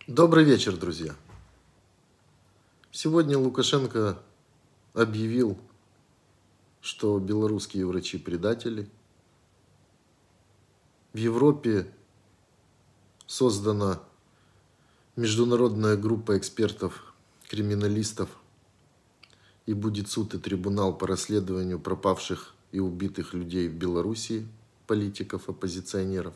Добрый вечер, друзья. Сегодня Лукашенко объявил, что белорусские врачи предатели. В Европе создана международная группа экспертов-криминалистов, и будет суд и трибунал по расследованию пропавших и убитых людей в Белоруссии, политиков, оппозиционеров.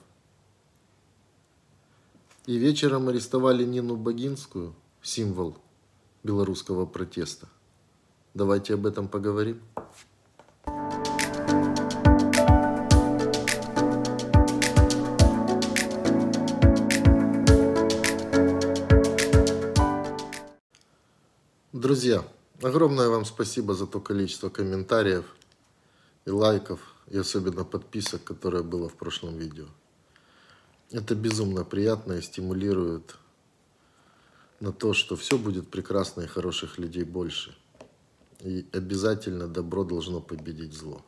И вечером арестовали Нину Богинскую, символ белорусского протеста. Давайте об этом поговорим. Друзья, огромное вам спасибо за то количество комментариев и лайков, и особенно подписок, которое было в прошлом видео. Это безумно приятно и стимулирует на то, что все будет прекрасно и хороших людей больше. И обязательно добро должно победить зло.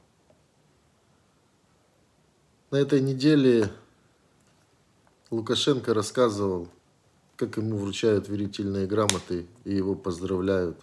На этой неделе Лукашенко рассказывал, как ему вручают верительные грамоты и его поздравляют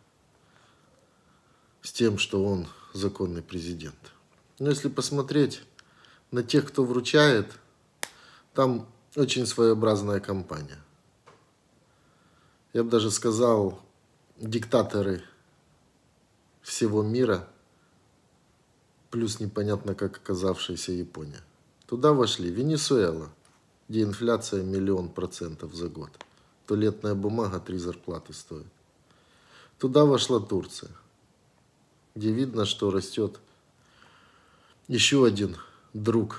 с тем, что он законный президент. Но если посмотреть на тех, кто вручает, там очень своеобразная компания. Я бы даже сказал, диктаторы всего мира, плюс непонятно как оказавшаяся Япония. Туда вошли Венесуэла, где инфляция 1 000 000% за год. Туалетная бумага 3 зарплаты стоит. Туда вошла Турция, где видно, что растет еще один друг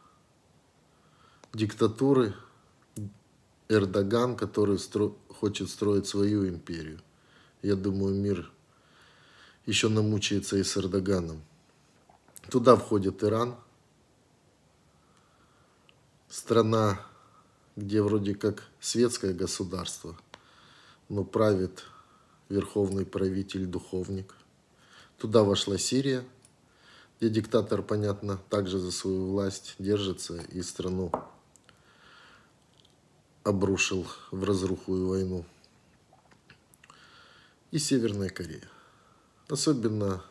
диктатуры, Эрдоган, который хочет строить свою империю. Я думаю, мир еще намучается и с Эрдоганом. Туда входит Иран, страна, где вроде как светское государство, но правит верховный правитель-духовник. Туда вошла Сирия, где диктатор, понятно, также за свою власть держится и страну обрушил в разруху и войну. И Северная Корея. Особенно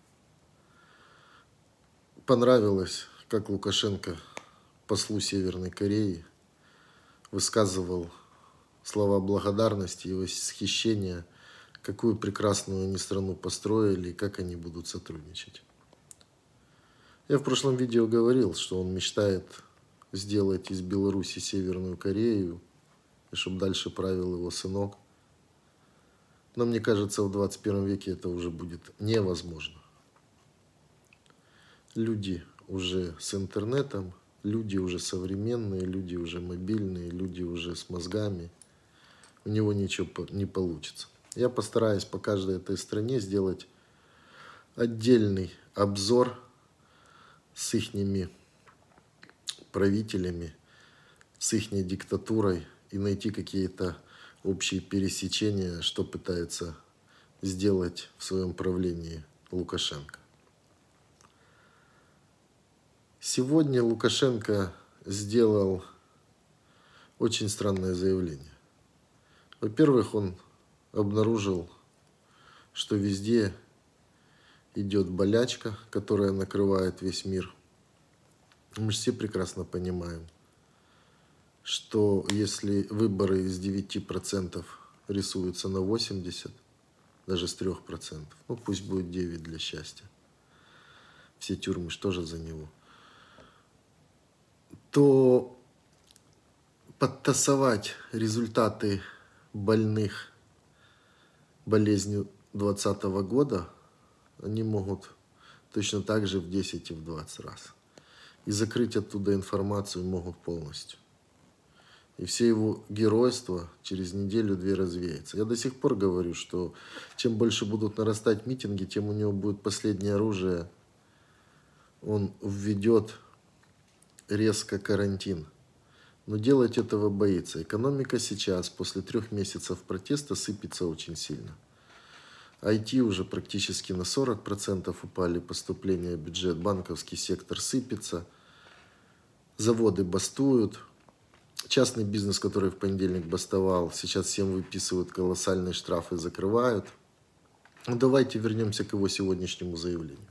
понравилось, как Лукашенко послу Северной Кореи высказывал слова благодарности и восхищения, какую прекрасную они страну построили и как они будут сотрудничать. Я в прошлом видео говорил, что он мечтает сделать из Беларуси Северную Корею, и чтобы дальше правил его сынок. Но мне кажется, в 21 веке это уже будет невозможно. Люди уже с интернетом, люди уже современные, люди уже мобильные, люди уже с мозгами. У него ничего не получится. Я постараюсь по каждой этой стране сделать отдельный обзор с ихними правителями, с ихней диктатурой и найти какие-то общие пересечения, что пытается сделать в своем правлении Лукашенко. Сегодня Лукашенко сделал очень странное заявление. Во-первых, он обнаружил, что везде идет болячка, которая накрывает весь мир. Мы же все прекрасно понимаем, что если выборы из 9% рисуются на 80%, даже с 3%, ну пусть будет 9 для счастья, все тюрьмы, что же за него, то подтасовать результаты больных болезнью 2020 года они могут точно так же в 10 и в 20 раз. И закрыть оттуда информацию могут полностью. И все его геройство через неделю-две развеется. Я до сих пор говорю, что чем больше будут нарастать митинги, тем у него будет последнее оружие. Он введет резко карантин. Но делать этого боится. Экономика сейчас, после 3 месяцев протеста, сыпется очень сильно. IT уже практически на 40% упали поступления в бюджет, банковский сектор сыпется, заводы бастуют, Частный бизнес, который в понедельник бастовал, сейчас всем выписывают колоссальные штрафы, закрывают. Ну, давайте вернемся к его сегодняшнему заявлению.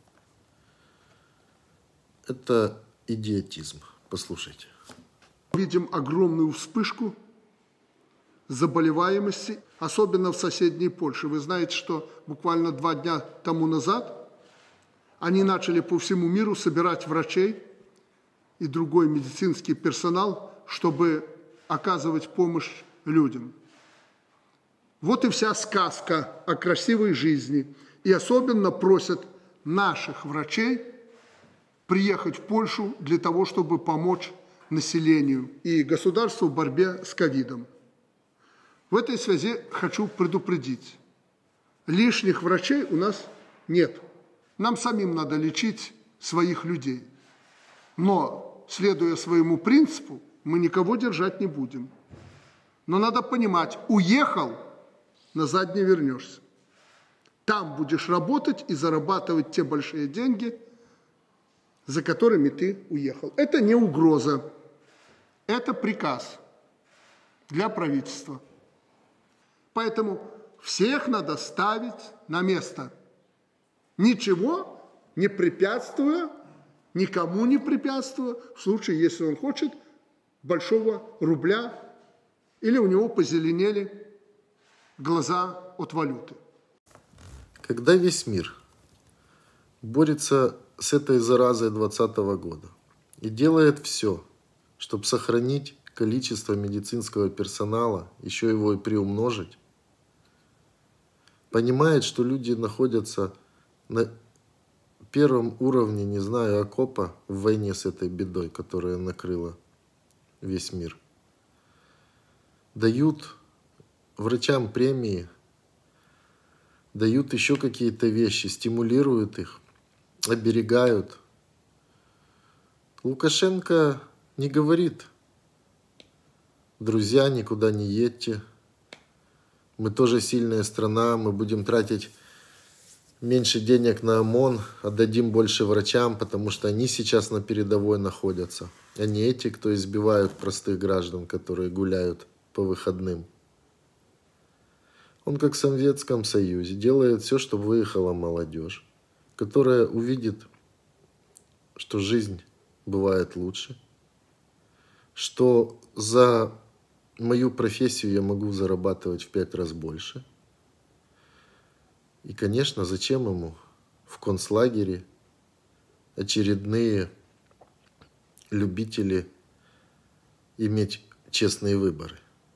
Это идиотизм. Послушайте. Видим огромную вспышку заболеваемости, особенно в соседней Польше. Вы знаете, что буквально 2 дня тому назад они начали по всему миру собирать врачей и другой медицинский персонал, чтобы оказывать помощь людям. Вот и вся сказка о красивой жизни. И особенно просят наших врачей приехать в Польшу для того, чтобы помочь населению и государству в борьбе с ковидом. В этой связи хочу предупредить. Лишних врачей у нас нет. Нам самим надо лечить своих людей. Но, следуя своему принципу, мы никого держать не будем. Но надо понимать, уехал, назад не вернешься. Там будешь работать и зарабатывать те большие деньги, за которыми ты уехал. Это не угроза, это приказ для правительства. Поэтому всех надо ставить на место. Ничего не препятствуя, никому не препятствуя, в случае, если он хочет большого рубля или у него позеленели глаза от валюты. Когда весь мир борется с этой заразой 2020 года и делает все, чтобы сохранить количество медицинского персонала, еще его и приумножить, понимает, что люди находятся на первом уровне, не знаю, окопа в войне с этой бедой, которая накрыла весь мир. Дают врачам премии, дают еще какие-то вещи, стимулируют их, оберегают. Лукашенко не говорит: друзья, никуда не едьте, мы тоже сильная страна, мы будем тратить меньше денег на ОМОН, отдадим больше врачам, потому что они сейчас на передовой находятся, а не эти, кто избивают простых граждан, которые гуляют по выходным. Он, как в Советском Союзе, делает все, чтобы выехала молодежь, которая увидит, что жизнь бывает лучше, что за мою профессию я могу зарабатывать в 5 раз больше. И, конечно, зачем ему в концлагере очередные любители иметь честные выборы?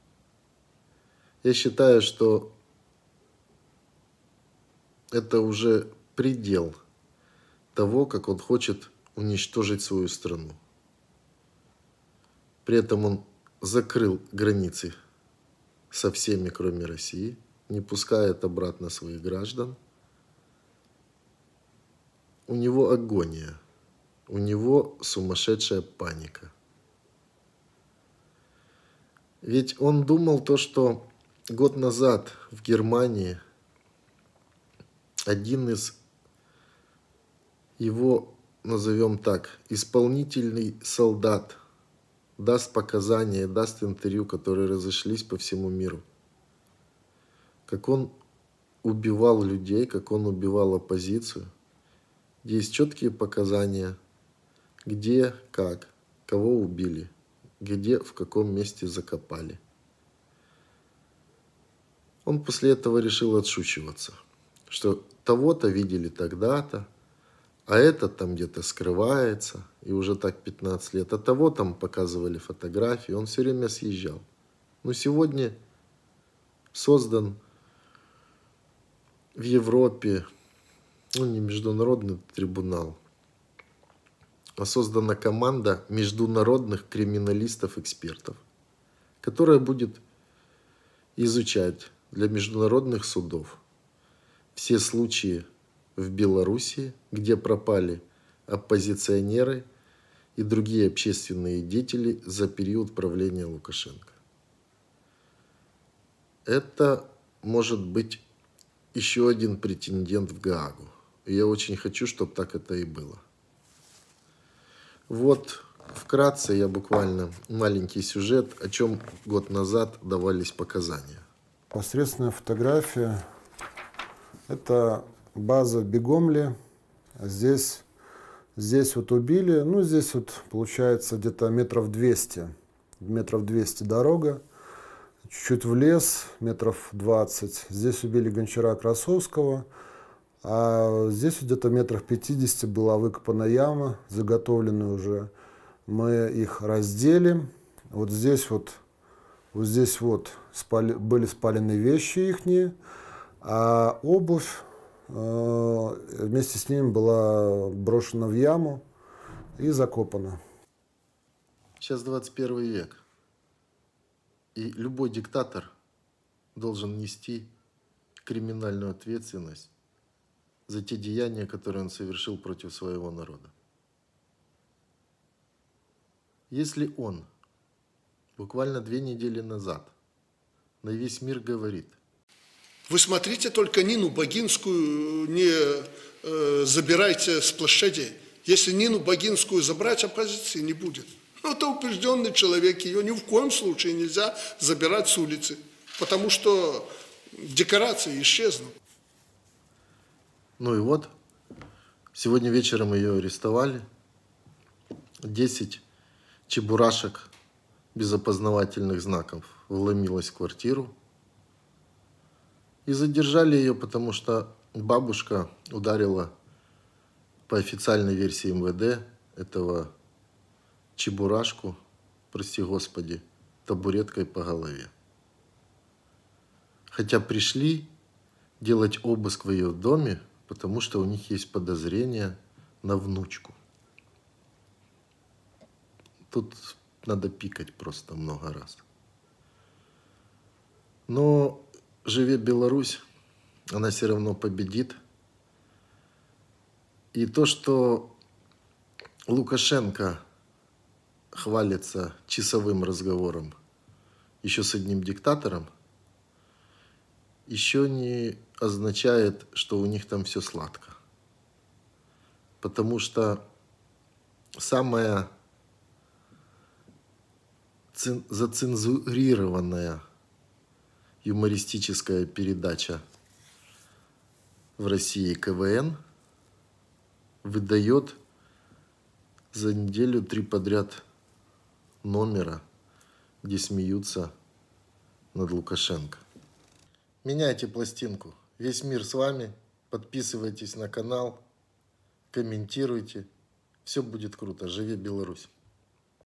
Я считаю, что это уже предел того, как он хочет уничтожить свою страну. При этом он закрыл границы со всеми, кроме России, не пускает обратно своих граждан. У него агония, у него сумасшедшая паника. Ведь он думал то, что год назад в Германии один из его, назовем так, исполнительный солдат даст показания, даст интервью, которые разошлись по всему миру. Как он убивал людей, как он убивал оппозицию. Есть четкие показания, где, как, кого убили, где, в каком месте закопали. Он после этого решил отшучиваться, что того-то видели тогда-то, а этот там где-то скрывается, и уже так 15 лет, а того там показывали фотографии, он все время съезжал. Но сегодня создан в Европе, не международный трибунал, а создана команда международных криминалистов-экспертов, которая будет изучать для международных судов все случаи в Белоруссии, где пропали оппозиционеры и другие общественные деятели за период правления Лукашенко. Это может быть еще один претендент в Гаагу. И я очень хочу, чтобы так это и было. Вот вкратце, я буквально маленький сюжет, о чем год назад давались показания. Посредственная фотография – это база Бегомли. Здесь вот убили, ну здесь вот получается где-то метров 200 дорога, чуть-чуть в лес, метров 20. Здесь убили Гончара Красовского, а здесь вот где-то метров 50 была выкопана яма, заготовленная уже. Мы их раздели. Вот здесь были спалены вещи ихние, а обувь вместе с ним была брошена в яму и закопана. Сейчас 21 век, и любой диктатор должен нести криминальную ответственность за те деяния, которые он совершил против своего народа. Если он буквально 2 недели назад на весь мир говорит: Вы смотрите только Нину Богинскую, не забирайте с площадей. Если Нину Богинскую забрать, оппозиции не будет. Ну, это убежденный человек, ее ни в коем случае нельзя забирать с улицы, потому что декорации исчезнут. Ну и вот, сегодня вечером ее арестовали. 10 чебурашек без опознавательных знаков вломилась в квартиру. И задержали ее, потому что бабушка ударила, по официальной версии МВД, этого чебурашку, прости господи, табуреткой по голове. Хотя пришли делать обыск в ее доме, потому что у них есть подозрение на внучку. Тут надо пикать просто много раз. Но живе Беларусь, она все равно победит. И то, что Лукашенко хвалится часовым разговором еще с одним диктатором, еще не означает, что у них там все сладко. Потому что самая зацензурированная юмористическая передача в России КВН выдает за неделю 3 подряд номера, где смеются над Лукашенко. Меняйте пластинку. Весь мир с вами. Подписывайтесь на канал, комментируйте. Все будет круто. Живи Беларусь!